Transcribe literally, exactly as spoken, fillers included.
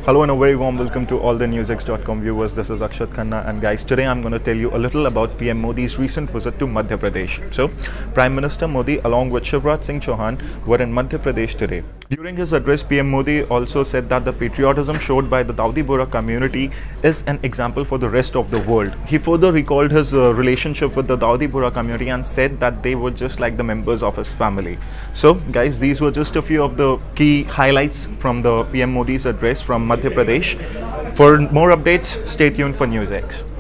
Hello and a very warm welcome to all the news x dot com viewers. This is Akshat Khanna, and guys, today I'm going to tell you a little about P M Modi's recent visit to Madhya Pradesh. So, Prime Minister Modi along with Shivraj Singh Chauhan were in Madhya Pradesh today. During his address, P M Modi also said that the patriotism showed by the Dawoodi Bohras community is an example for the rest of the world. He further recalled his uh, relationship with the Dawoodi Bohras community and said that they were just like the members of his family. So, guys, these were just a few of the key highlights from the P M Modi's address from Madhya Pradesh. For more updates, stay tuned for NewsX.